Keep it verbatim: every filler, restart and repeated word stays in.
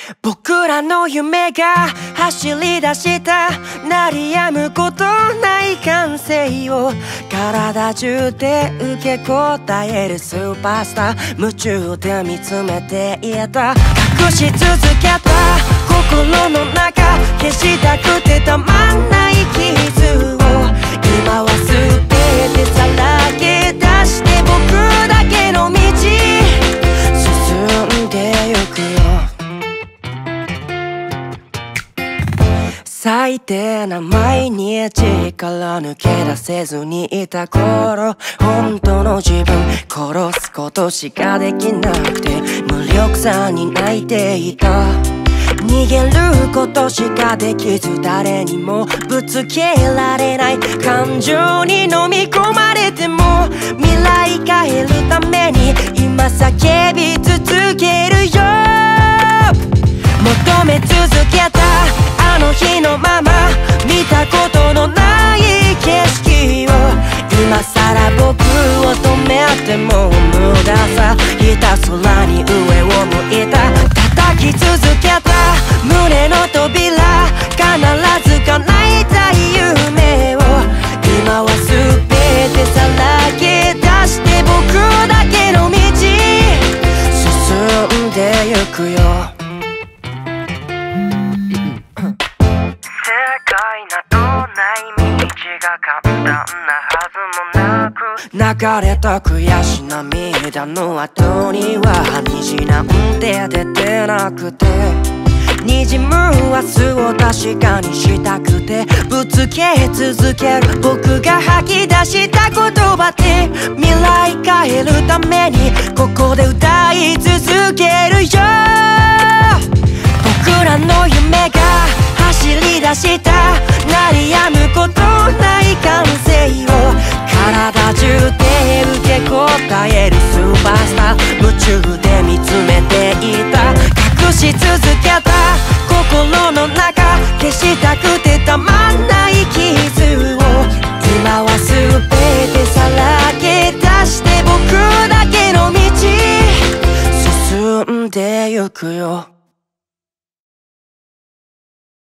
僕らの夢が走り出した鳴り止むことない歓声を体中で受け答えるスーパースター夢中で見つめていた隠し続けた心の中消したくてたまんない傷を今は全てさらけ出して僕だけの道進んでゆくよ最低な毎日から抜け出せずにいた頃本当の自分殺すことしかできなくて無力さに泣いていた逃げることしかできず誰にもぶつけられない感情に飲み込まれても未来変えるために今叫び続けるよ求め続けたあの日のまま見たことのない景色を今さら僕を止めても無駄さひたすらに上を向いた叩き続けた胸の扉必ず叶えたい夢を今は全てさらけ出して僕だけの道進んでゆくよ流れた悔し涙の後には虹なんて出てなくて滲む明日を確かにしたくてぶつけ続ける僕が吐き出した言葉で未来変えるためにここで歌い続けるよ僕らの夢が走り出した鳴り止むことない歓声を体中で受け答えるスーパースター夢中で見つめていた隠し続けた心の中消したく